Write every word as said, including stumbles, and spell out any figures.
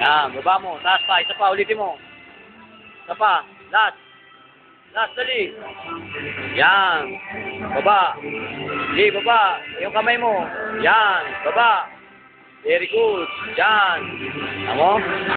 Yan, baba mo. Taas pa, isa pa, ulitin mo. Isa pa, last. Last, dali. Yan. Baba. Hindi, baba. Yung kamay mo. Yan, baba. Very good. Yan. Tama mo?